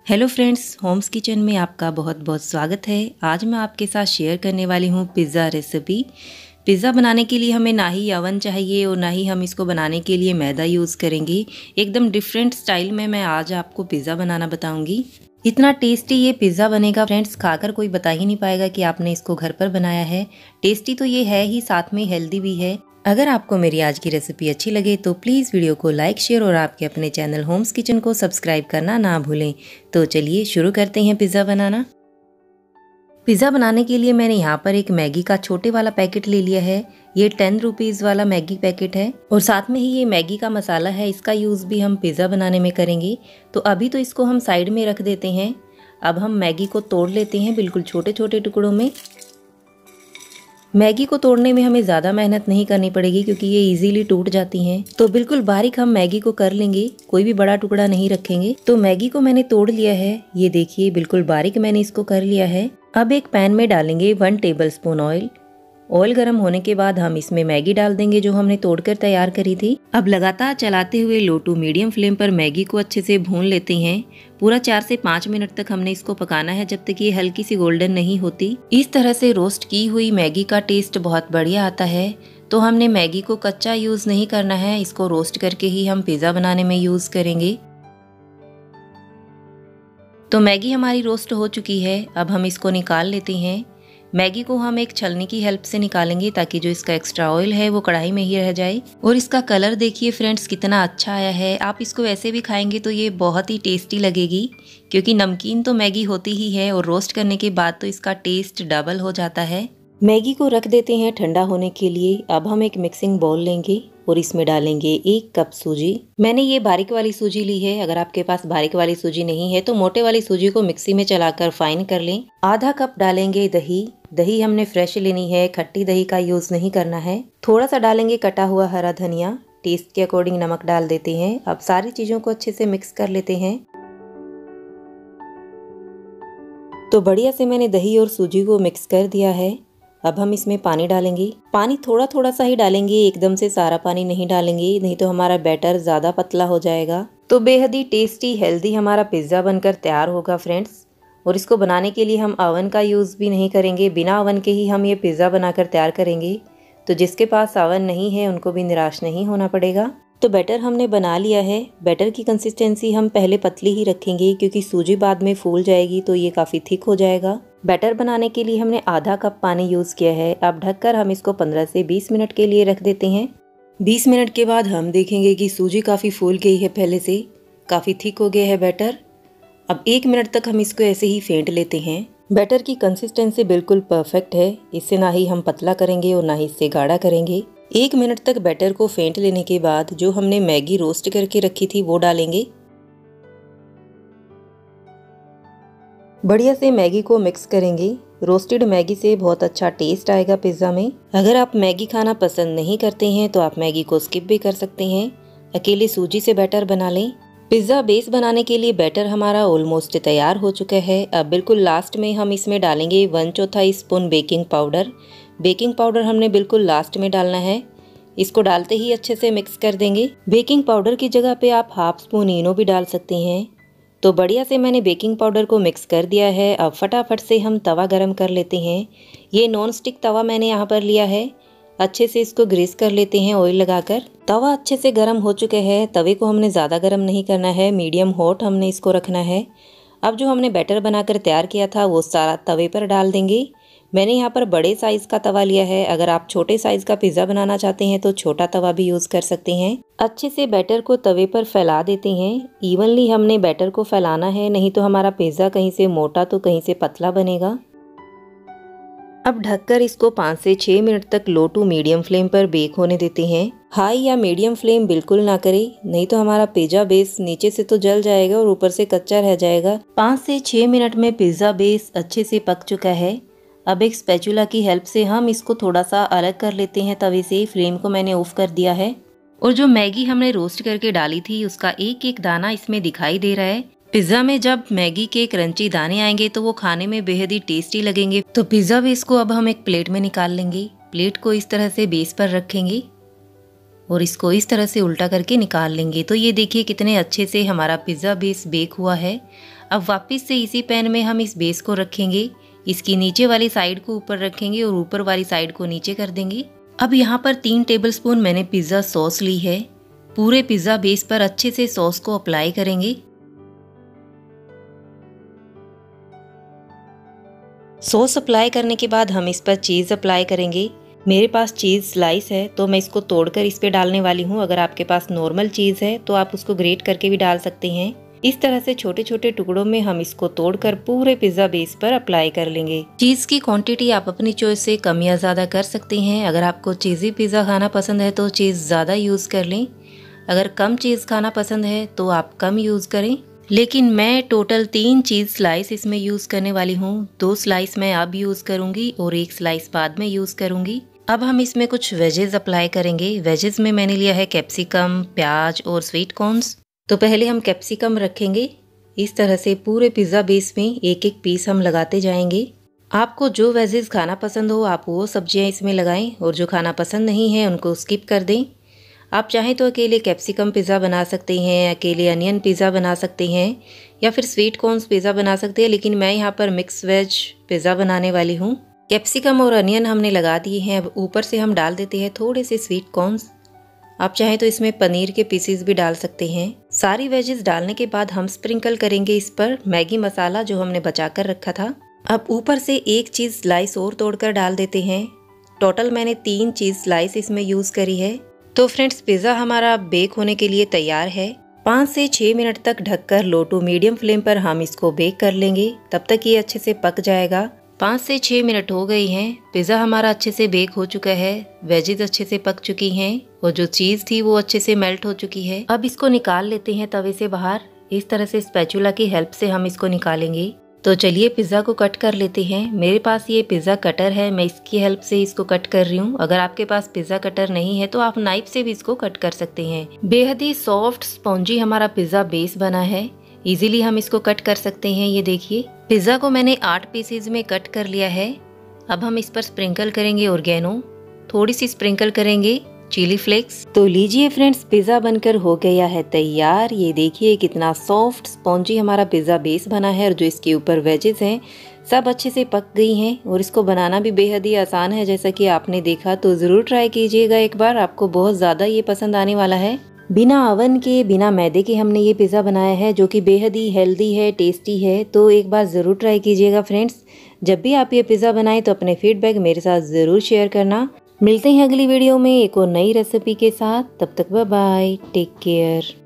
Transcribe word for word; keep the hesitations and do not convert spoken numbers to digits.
Hello friends, Holmes kitchen में आपका बहुत बहुत स्वागत है। आज मैं आपके साथ शेयर करने वाली हूँ पिज़्ज़ा रेसिपी। पिज़्ज़ा बनाने के लिए हमें ना ही अवन चाहिए और ना ही हम इसको बनाने के लिए मैदा यूज़ करेंगे। एकदम डिफरेंट स्टाइल में मैं आज आपको पिज़्ज़ा बनाना बताऊँगी। इतना टेस्टी ये पिज़्ज़ा बनेगा फ्रेंड्स, खाकर कोई बता ही नहीं पाएगा कि आपने इसको घर पर बनाया है। टेस्टी तो ये है ही, साथ में हेल्दी भी है। अगर आपको मेरी आज की रेसिपी अच्छी लगे तो प्लीज़ वीडियो को लाइक, शेयर और आपके अपने चैनल होम्स किचन को सब्सक्राइब करना ना भूलें। तो चलिए शुरू करते हैं पिज़्ज़ा बनाना। पिज़्ज़ा बनाने के लिए मैंने यहाँ पर एक मैगी का छोटे वाला पैकेट ले लिया है। ये टेन रुपीज़ वाला मैगी पैकेट है और साथ में ही ये मैगी का मसाला है, इसका यूज़ भी हम पिज़्ज़ा बनाने में करेंगे। तो अभी तो इसको हम साइड में रख देते हैं। अब हम मैगी को तोड़ लेते हैं बिल्कुल छोटे छोटे टुकड़ों में। मैगी को तोड़ने में हमें ज़्यादा मेहनत नहीं करनी पड़ेगी क्योंकि ये इजीली टूट जाती हैं। तो बिल्कुल बारीक हम मैगी को कर लेंगे, कोई भी बड़ा टुकड़ा नहीं रखेंगे। तो मैगी को मैंने तोड़ लिया है, ये देखिए बिल्कुल बारीक मैंने इसको कर लिया है। अब एक पैन में डालेंगे one tablespoon oil. Oil गर्म होने के बाद हम इसमें मैगी डाल देंगे जो हमने तोड़कर तैयार करी थी। अब लगातार चलाते हुए लो टू मीडियम फ्लेम पर मैगी को अच्छे से भून लेते हैं। पूरा चार से पाँच मिनट तक हमने इसको पकाना है जब तक ये हल्की सी गोल्डन नहीं होती। इस तरह से रोस्ट की हुई मैगी का टेस्ट बहुत बढ़िया आता है। तो हमने मैगी को कच्चा यूज नहीं करना है, इसको रोस्ट करके ही हम पिज़्ज़ा बनाने में यूज करेंगे। तो मैगी हमारी रोस्ट हो चुकी है, अब हम इसको निकाल लेते हैं। मैगी को हम एक छलनी की हेल्प से निकालेंगे ताकि जो इसका एक्स्ट्रा ऑयल है वो कढ़ाई में ही रह जाए। और इसका कलर देखिए फ्रेंड्स कितना अच्छा आया है। आप इसको ऐसे भी खाएंगे तो ये बहुत ही टेस्टी लगेगी क्योंकि नमकीन तो मैगी होती ही है और रोस्ट करने के बाद तो इसका टेस्ट डबल हो जाता है। मैगी को रख देते हैं ठंडा होने के लिए। अब हम एक मिक्सिंग बाउल लेंगे और इसमें डालेंगे एक कप सूजी। मैंने ये बारीक वाली सूजी ली है, अगर आपके पास बारीक वाली सूजी नहीं है तो मोटे वाली सूजी को मिक्सी में चलाकर फाइन कर लें। आधा कप डालेंगे दही। दही हमने फ्रेश लेनी है, खट्टी दही का यूज नहीं करना है। थोड़ा सा डालेंगे कटा हुआ हरा धनिया। टेस्ट के अकॉर्डिंग नमक डाल देते हैं। अब सारी चीजों को अच्छे से मिक्स कर लेते हैं। तो बढ़िया से मैंने दही और सूजी को मिक्स कर दिया है। अब हम इसमें पानी डालेंगे। पानी थोड़ा थोड़ा सा ही डालेंगे, एकदम से सारा पानी नहीं डालेंगे, नहीं तो हमारा बैटर ज़्यादा पतला हो जाएगा। तो बेहद ही टेस्टी हेल्दी हमारा पिज़्ज़ा बनकर तैयार होगा फ्रेंड्स। और इसको बनाने के लिए हम अवन का यूज़ भी नहीं करेंगे, बिना अवन के ही हम ये पिज़्ज़ा बनाकर तैयार करेंगे। तो जिसके पास अवन नहीं है उनको भी निराश नहीं होना पड़ेगा। तो बैटर हमने बना लिया है। बैटर की कंसिस्टेंसी हम पहले पतली ही रखेंगे क्योंकि सूजी बाद में फूल जाएगी तो ये काफ़ी थिक हो जाएगा। बैटर बनाने के लिए हमने आधा कप पानी यूज़ किया है। अब ढककर हम इसको पंद्रह से बीस मिनट के लिए रख देते हैं। बीस मिनट के बाद हम देखेंगे कि सूजी काफ़ी फूल गई है, पहले से काफ़ी थिक हो गया है बैटर। अब एक मिनट तक हम इसको ऐसे ही फेंट लेते हैं। बैटर की कंसिस्टेंसी बिल्कुल परफेक्ट है, इससे ना ही हम पतला करेंगे और ना ही इससे गाढ़ा करेंगे। एक मिनट तक बैटर को फेंट लेने के बाद जो हमने मैगी रोस्ट करके रखी थी वो डालेंगे। बढ़िया से मैगी को मिक्स करेंगे। रोस्टेड मैगी से बहुत अच्छा टेस्ट आएगा पिज़्ज़ा में। अगर आप मैगी खाना पसंद नहीं करते हैं तो आप मैगी को स्किप भी कर सकते हैं, अकेले सूजी से बैटर बना लें। पिज़्ज़ा बेस बनाने के लिए बैटर हमारा ऑलमोस्ट तैयार हो चुका है। अब बिल्कुल लास्ट में हम इसमें डालेंगे वन चौथाई spoon baking powder. Baking powder हमने बिल्कुल लास्ट में डालना है। इसको डालते ही अच्छे से मिक्स कर देंगे। बेकिंग पाउडर की जगह पे आप हाफ स्पून इनो भी डाल सकते हैं। तो बढ़िया से मैंने बेकिंग पाउडर को मिक्स कर दिया है। अब फटाफट से हम तवा गरम कर लेते हैं। ये नॉन स्टिक तवा मैंने यहाँ पर लिया है। अच्छे से इसको ग्रीस कर लेते हैं ऑयल लगाकर। तवा अच्छे से गर्म हो चुके हैं। तवे को हमने ज़्यादा गर्म नहीं करना है, मीडियम हॉट हमने इसको रखना है। अब जो हमने बैटर बनाकर तैयार किया था वो सारा तवे पर डाल देंगे। मैंने यहाँ पर बड़े साइज़ का तवा लिया है, अगर आप छोटे साइज़ का पिज़्ज़ा बनाना चाहते हैं तो छोटा तवा भी यूज़ कर सकते हैं। अच्छे से बैटर को तवे पर फैला देते हैं। इवनली हमने बैटर को फैलाना है, नहीं तो हमारा पिज़्ज़ा कहीं से मोटा तो कहीं से पतला बनेगा। अब ढककर इसको पाँच से छः मिनट तक लो टू मीडियम फ्लेम पर बेक होने देते हैं। हाई या मीडियम फ्लेम बिल्कुल ना करें, नहीं तो हमारा पिज़्ज़ा बेस नीचे से तो जल जाएगा और ऊपर से कच्चा रह जाएगा। पाँच से छः मिनट में पिज़्ज़ा बेस अच्छे से पक चुका है। अब एक स्पैचुला की हेल्प से हम इसको थोड़ा सा अलग कर लेते हैं तवे से। फ्लेम को मैंने ऑफ कर दिया है और जो मैगी हमने रोस्ट करके डाली थी उसका एक एक दाना इसमें दिखाई दे रहा है। पिज़्ज़ा में जब मैगी के क्रंची दाने आएंगे तो वो खाने में बेहद ही टेस्टी लगेंगे। तो पिज़्ज़ा बेस को अब हम एक प्लेट में निकाल लेंगे। प्लेट को इस तरह से बेस पर रखेंगे। और इसको इस तरह से उल्टा करके निकाल लेंगे। तो ये देखिए कितने अच्छे से हमारा पिज़्ज़ा बेस बेक हुआ है। अब वापस से इसी पैन में हम इस बेस को रखेंगे, इसकी नीचे वाली साइड को ऊपर रखेंगे और ऊपर वाली साइड को नीचे कर देंगे। अब यहाँ पर तीन टेबलस्पून मैंने पिज़्ज़ा सॉस ली है। पूरे पिज़्ज़ा बेस पर अच्छे से सॉस को अप्लाई करेंगे। सॉस अप्लाई करने के बाद हम इस पर चीज़ अप्लाई करेंगे। मेरे पास चीज़ स्लाइस है तो मैं इसको तोड़कर इस पे डालने वाली हूँ। अगर आपके पास नॉर्मल चीज़ है तो आप उसको ग्रेट करके भी डाल सकते हैं। इस तरह से छोटे छोटे टुकड़ों में हम इसको तोड़कर पूरे पिज़्ज़ा बेस पर अप्लाई कर लेंगे। चीज़ की क्वांटिटी आप अपनी चॉइस से कम या ज़्यादा कर सकते हैं। अगर आपको चीज़ी पिज़्ज़ा खाना पसंद है तो चीज़ ज़्यादा यूज़ कर लें, अगर कम चीज़ खाना पसंद है तो आप कम यूज़ करें। लेकिन मैं टोटल तीन चीज़ स्लाइस इसमें यूज़ करने वाली हूँ। दो स्लाइस मैं अब यूज़ करूँगी और एक स्लाइस बाद में यूज़ करूँगी। अब हम इसमें कुछ वेजेस अप्लाई करेंगे। वेजेस में मैंने लिया है कैप्सिकम, प्याज और स्वीट कॉर्न्स। तो पहले हम कैप्सिकम रखेंगे। इस तरह से पूरे पिज़्ज़ा बेस में एक एक पीस हम लगाते जाएंगे। आपको जो वेजेस खाना पसंद हो आप वो सब्जियां इसमें लगाएं और जो खाना पसंद नहीं है उनको स्किप कर दें। आप चाहें तो अकेले कैप्सिकम पिज़्ज़ा बना सकते हैं, अकेले अनियन पिज़्ज़ा बना सकते हैं या फिर स्वीट कॉर्न्स पिज़्ज़ा बना सकते हैं, लेकिन मैं यहाँ पर मिक्स वेज पिज़्ज़ा बनाने वाली हूँ। कैप्सिकम और अनियन हमने लगा दिए हैं। अब ऊपर से हम डाल देते हैं थोड़े से स्वीट कॉर्न्स। आप चाहें तो इसमें पनीर के पीसेस भी डाल सकते हैं। सारी वेजेस डालने के बाद हम स्प्रिंकल करेंगे इस पर मैगी मसाला जो हमने बचा कर रखा था। अब ऊपर से एक चीज़ स्लाइस और तोड़कर डाल देते हैं। टोटल मैंने तीन चीज़ स्लाइस इसमें यूज़ करी है। तो फ्रेंड्स पिज़्ज़ा हमारा बेक होने के लिए तैयार है। पाँच से छः मिनट तक ढककर लो टू मीडियम फ्लेम पर हम इसको बेक कर लेंगे, तब तक ये अच्छे से पक जाएगा। पाँच से छः मिनट हो गई हैं। पिज़्ज़ा हमारा अच्छे से बेक हो चुका है, वेजेस अच्छे से पक चुकी हैं और जो चीज़ थी वो अच्छे से मेल्ट हो चुकी है। अब इसको निकाल लेते हैं तवे से बाहर। इस तरह से स्पैचुला की हेल्प से हम इसको निकालेंगे। तो चलिए पिज़्ज़ा को कट कर लेते हैं। मेरे पास ये पिज़्ज़ा कटर है, मैं इसकी हेल्प से इसको कट कर रही हूँ। अगर आपके पास पिज़्ज़ा कटर नहीं है तो आप नाइफ से भी इसको कट कर सकते हैं। बेहद ही सॉफ्ट स्पॉन्जी हमारा पिज़्ज़ा बेस बना है। इजीली हम इसको कट कर सकते हैं। ये देखिए पिज़्ज़ा को मैंने आठ पीसेज में कट कर लिया है। अब हम इस पर स्प्रिंकल करेंगे ऑर्गेनो, थोड़ी सी स्प्रिंकल करेंगे चिली फ्लेक्स। तो लीजिए फ्रेंड्स पिज़्ज़ा बनकर हो गया है तैयार। ये देखिए कितना सॉफ्ट स्पॉन्जी हमारा पिज़्ज़ा बेस बना है और जो इसके ऊपर वेजेस हैं सब अच्छे से पक गई हैं और इसको बनाना भी बेहद ही आसान है। जैसा कि आपने देखा तो ज़रूर ट्राई कीजिएगा एक बार, आपको बहुत ज़्यादा ये पसंद आने वाला है। बिना ओवन के, बिना मैदे के हमने ये पिज़्ज़ा बनाया है जो कि बेहद ही हेल्दी है, टेस्टी है। तो एक बार ज़रूर ट्राई कीजिएगा फ्रेंड्स। जब भी आप ये पिज़्ज़ा बनाएं तो अपने फीडबैक मेरे साथ ज़रूर शेयर करना। मिलते हैं अगली वीडियो में एक और नई रेसिपी के साथ। तब तक बाय बाय, टेक केयर।